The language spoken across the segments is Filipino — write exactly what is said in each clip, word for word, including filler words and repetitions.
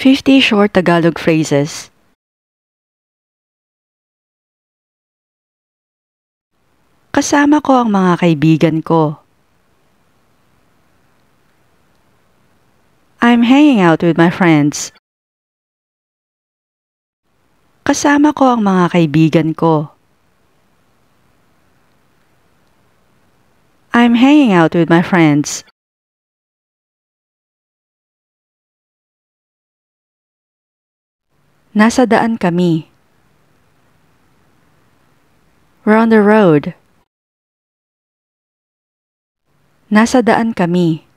fifty short Tagalog phrases. Kasama ko ang mga kaibigan ko. I'm hanging out with my friends. Kasama ko ang mga kaibigan ko. I'm hanging out with my friends. Nasa daan kami. We're on the road. Nasa daan kami.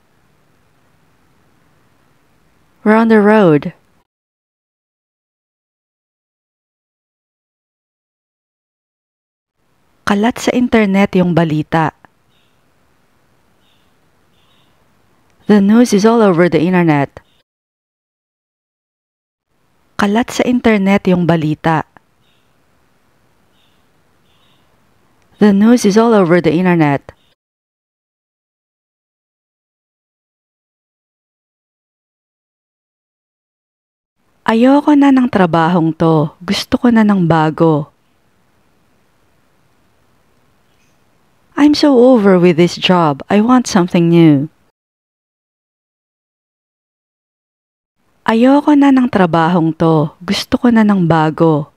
We're on the road. Kalat sa internet yung balita. The news is all over the internet. Kalat sa internet yung balita. The news is all over the internet. Ayoko na ng trabahong to. Gusto ko na ng bago. I'm so over with this job. I want something new. Ayoko na ng trabahong to. Gusto ko na ng bago.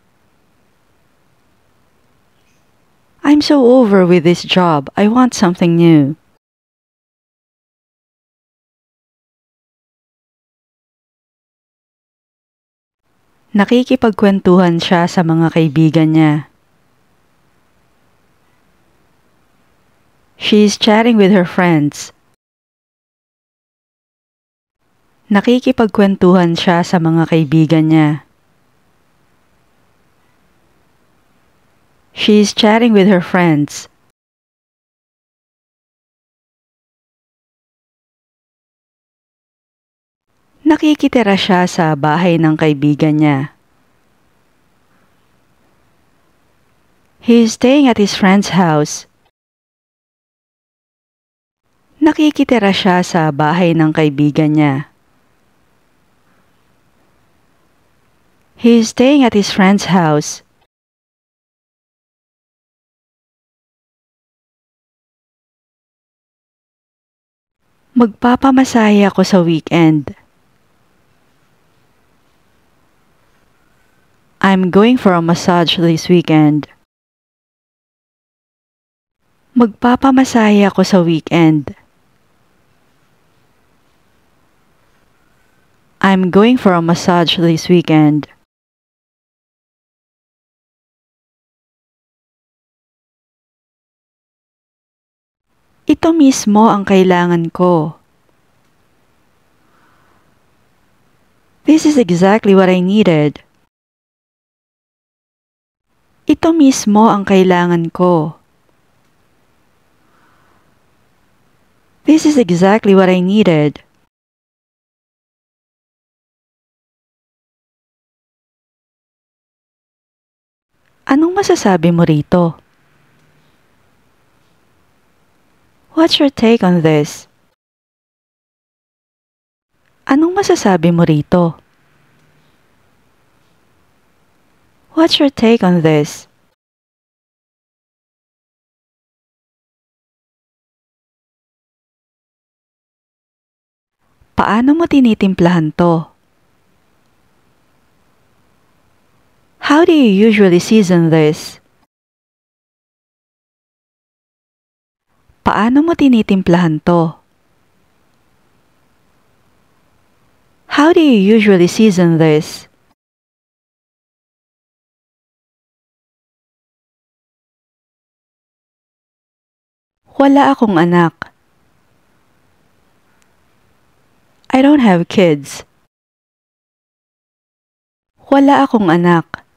I'm so over with this job. I want something new. Nakikipagkwentuhan siya sa mga kaibigan niya. She's chatting with her friends. Nakikipagkwentuhan siya sa mga kaibigan niya. She's chatting with her friends. Nakikitira siya sa bahay ng kaibigan niya. He's staying at his friend's house. Nakikitira siya sa bahay ng kaibigan niya. He's staying at his friend's house. Magpapamasahe ako sa weekend. I'm going for a massage this weekend. Magpapamasahe ako sa weekend. I'm going for a massage this weekend. Ito mismo ang kailangan ko. This is exactly what I needed. Ito mismo ang kailangan ko. This is exactly what I needed. Anong masasabi mo rito? What's your take on this? Anong masasabi mo rito? What's your take on this? Paano mo tinitimplahan to? How do you usually season this? Paano mo tinitimplahan to? How do you usually season this? Wala akong anak. I don't have kids. Wala akong anak.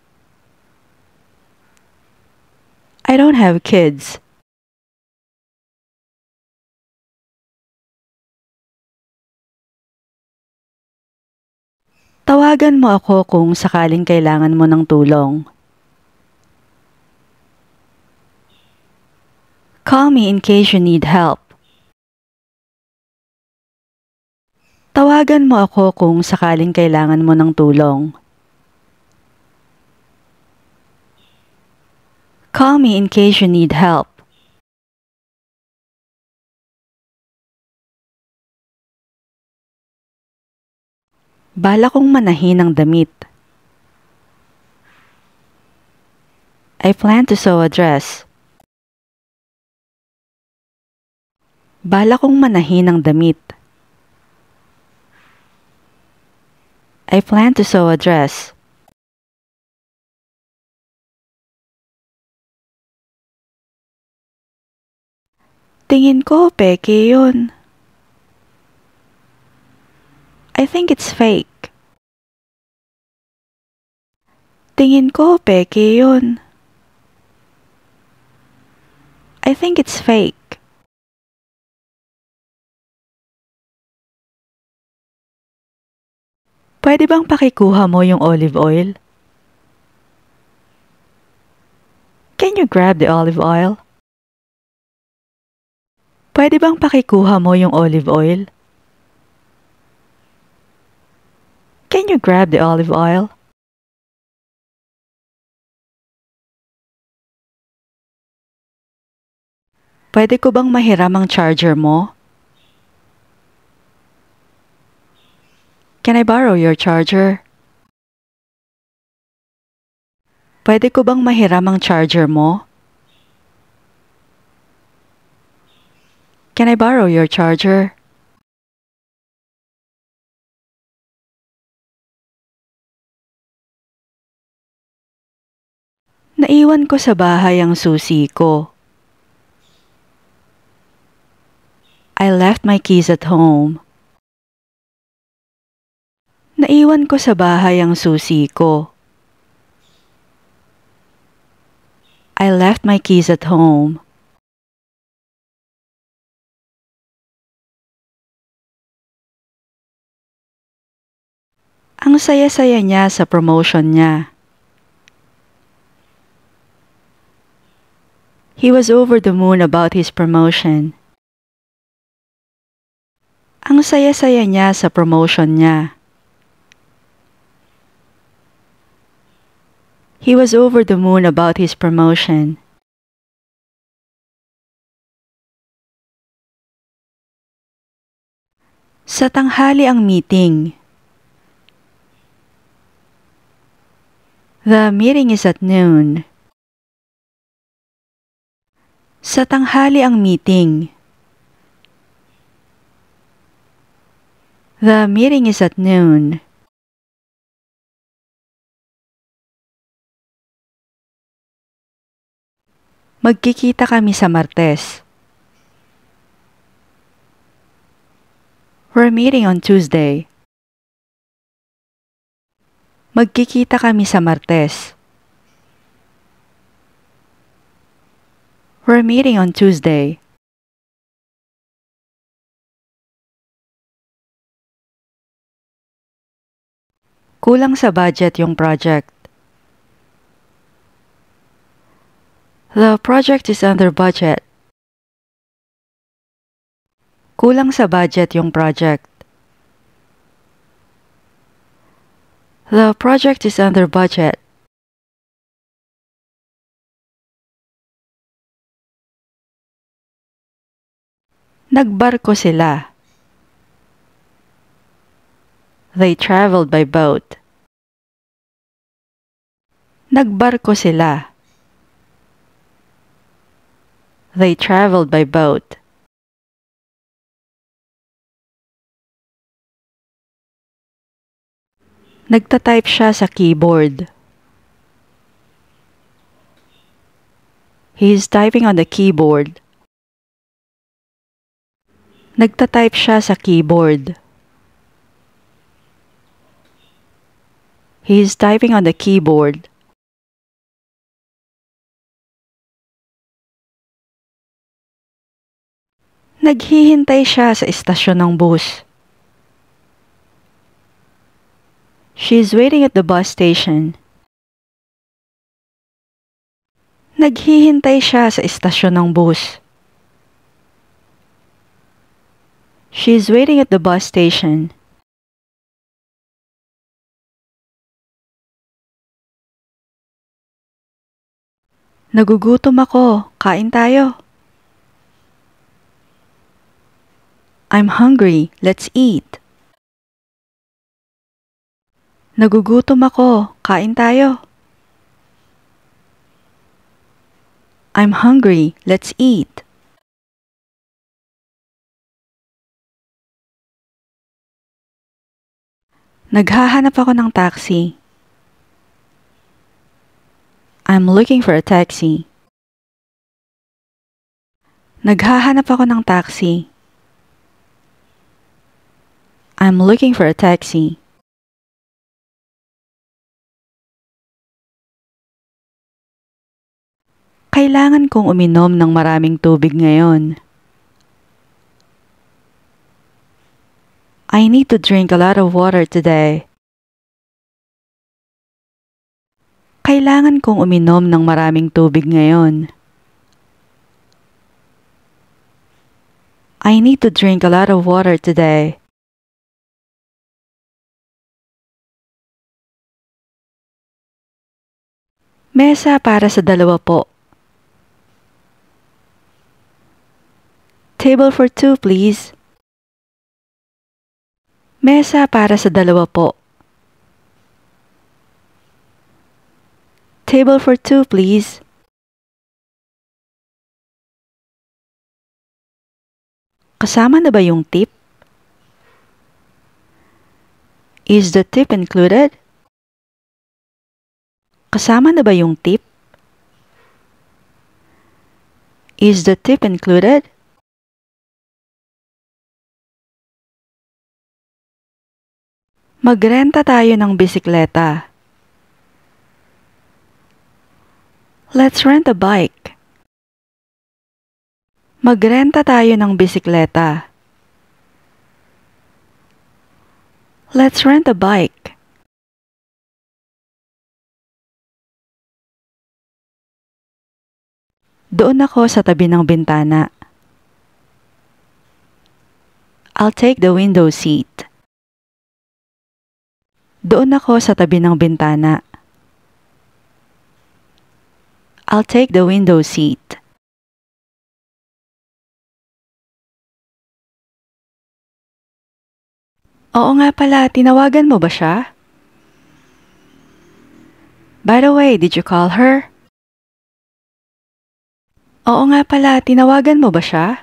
I don't have kids. Tawagan mo ako kung sakaling kailangan mo ng tulong. Call me in case you need help. Tawagan Tawagan mo ako kung sakaling kailangan mo ng tulong. Call me in case you need help. Bala kong manahin ng damit. I plan to sew a dress. Bala kong manahin ng damit. I plan to sew a dress. Tingin ko, peke yun. I think it's fake. Tingin ko, peke yun. I think it's fake. Pwede bang pakikuha mo yung olive oil? Can you grab the olive oil? Pwede bang pakikuha mo yung olive oil? Can you grab the olive oil? Pwede ko bang mahiram ang charger mo? Can I borrow your charger? Pwede ko bang mahiram ang charger mo? Can I borrow your charger? Naiwan ko sa bahay ang susi ko. I left my keys at home. Naiwan ko sa bahay ang susi ko. I left my keys at home. Ang saya-saya niya sa promotion niya. He was over the moon about his promotion. Ang saya-saya niya sa promotion niya. He was over the moon about his promotion. Sa tanghali ang meeting. The meeting is at noon. Sa tanghali ang meeting. The meeting is at noon. Magkikita kami sa Martes. We're meeting on Tuesday. Magkikita kami sa Martes. We're meeting on Tuesday. Kulang sa budget yung project. The project is under budget. Kulang sa budget yung project. The project is under budget. Nagbarko sila. They traveled by boat. Nagbarko sila. They traveled by boat. Nagtatype siya sa keyboard. He is typing on the keyboard. Nagtatype siya sa keyboard. He is typing on the keyboard. Naghihintay siya sa istasyon ng bus. She is waiting at the bus station. Naghihintay siya sa istasyon ng bus. She is waiting at the bus station. Nagugutom ako. Kain tayo. I'm hungry. Let's eat. Nagugutom ako. Kain tayo. I'm hungry. Let's eat. Naghahanap ako ng taxi. I'm looking for a taxi. Naghahanap ako ng taxi. I'm looking for a taxi. Kailangan kong uminom ng maraming tubig ngayon. I need to drink a lot of water today. Kailangan kong uminom ng maraming tubig ngayon. I need to drink a lot of water today. Mesa para sa dalawa po. Table for two, please. Mesa para sa dalawa po. Table for two, please. Kasama na ba yung tip? Is the tip included? Kasama na ba yung tip? Is the tip included? Magrenta tayo ng bisikleta. Let's rent a bike. Magrenta tayo ng bisikleta. Let's rent a bike. Doon ako sa tabi ng bintana. I'll take the window seat. Doon ako sa tabi ng bintana. I'll take the window seat. Oo nga pala, tinawagan mo ba siya? By the way, did you call her? Oo nga pala, tinawagan mo ba siya?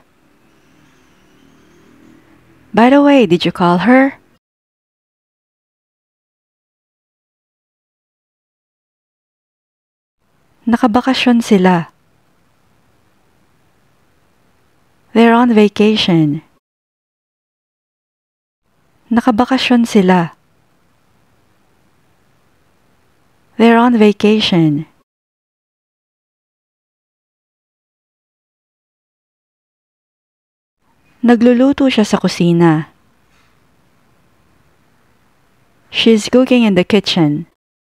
By the way, did you call her? Nakabakasyon sila. They're on vacation. Nakabakasyon sila. They're on vacation. Nagluluto siya sa kusina. She's cooking in the kitchen.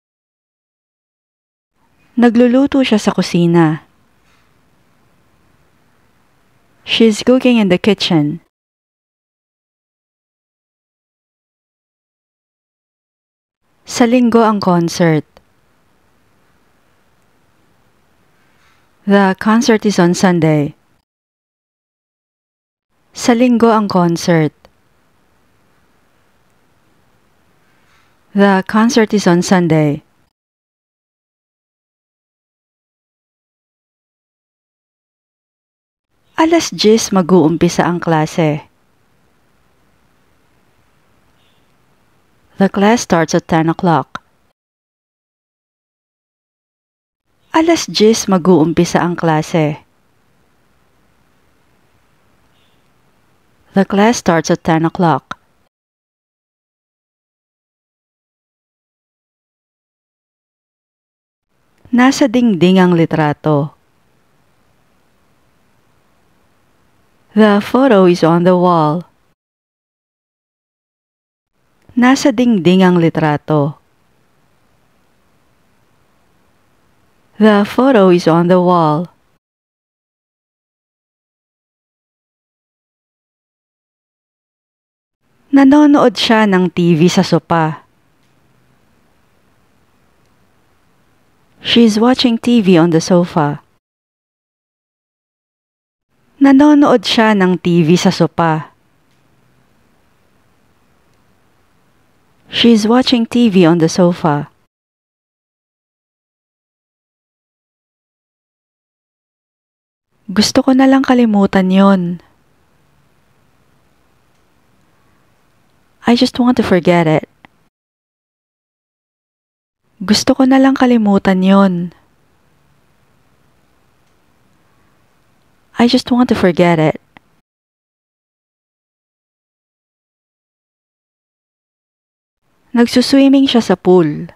Nagluluto siya sa kusina. She's cooking in the kitchen. Sa linggo ang concert. The concert is on Sunday. Sa linggo ang concert. The concert is on Sunday. Alas diyes mag-uumpisa ang klase. The class starts at ten o'clock. Alas diyes mag-uumpisa ang klase. The class starts at ten o'clock. Nasa dingding ang litrato. The photo is on the wall. Nasa dingding ang litrato. The photo is on the wall. Nanonood siya ng T V sa sopa. She's watching T V on the sofa. Nanonood siya ng T V sa sopa. She's watching T V on the sofa. Gusto ko na lang kalimutan yon. I just want to forget it. Gusto ko na lang kalimutan yon. I just want to forget it. Nagsuswimming siya sa pool.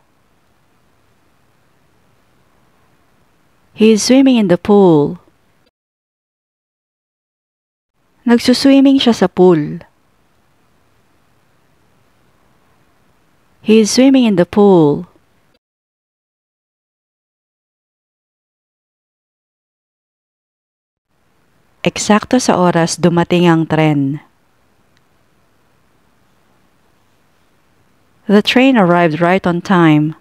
He is swimming in the pool. Nagsuswimming siya sa pool. He is swimming in the pool. Eksakto sa oras dumating ang tren. The train arrived right on time.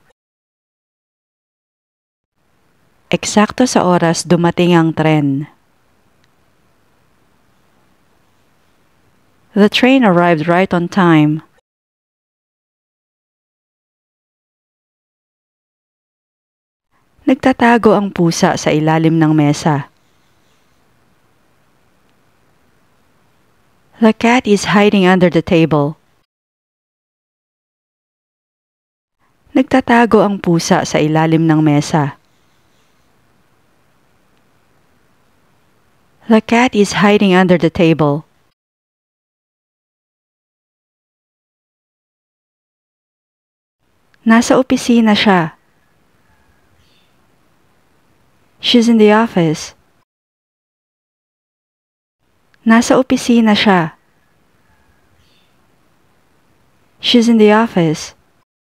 Eksakto sa oras dumating ang tren. The train arrived right on time. Nagtatago ang pusa sa ilalim ng mesa. The cat is hiding under the table. Nagtatago ang pusa sa ilalim ng mesa. The cat is hiding under the table. Nasa opisina siya. She's in the office. Nasa opisina siya. She's in the office.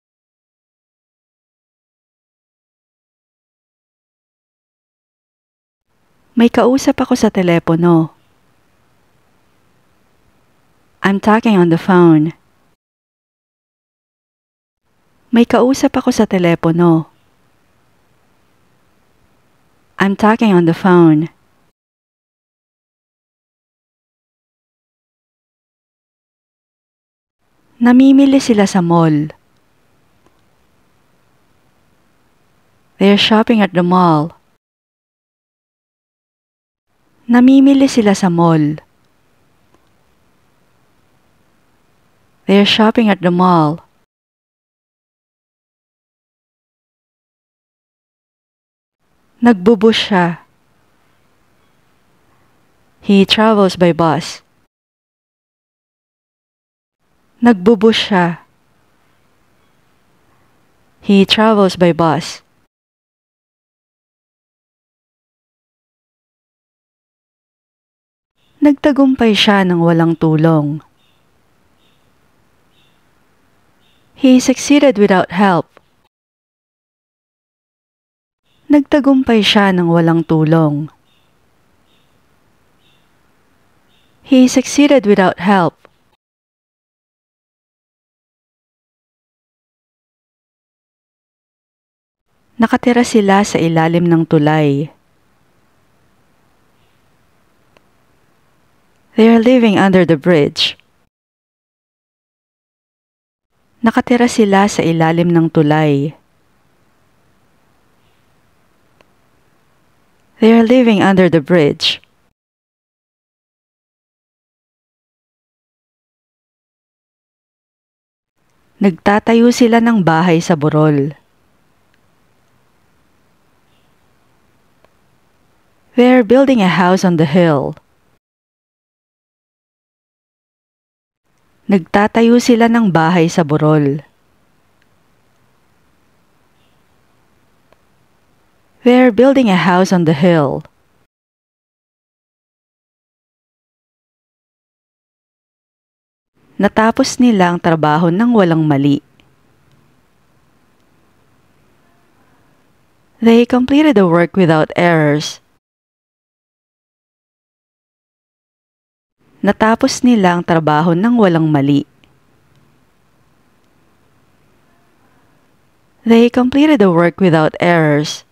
May kausap ako sa telepono. I'm talking on the phone. May kausap ako sa telepono. I'm talking on the phone. Namimili sila sa mall. They're shopping at the mall. Namimili sila sa mall. They're shopping at the mall. Nagbubus siya. He travels by bus. Nagbubus siya. He travels by bus. Nagtagumpay siya ng walang tulong. He succeeded without help. Nagtagumpay siya ng walang tulong. He succeeded without help. Nakatira sila sa ilalim ng tulay. They are living under the bridge. Nakatira sila sa ilalim ng tulay. They are living under the bridge. Nagtatayo sila ng bahay sa burol. They are building a house on the hill. Nagtatayo sila ng bahay sa burol. They're building a house on the hill. Natapos nila ang trabaho ng walang mali. They completed the work without errors. Natapos nila ang trabaho ng walang mali. They completed the work without errors.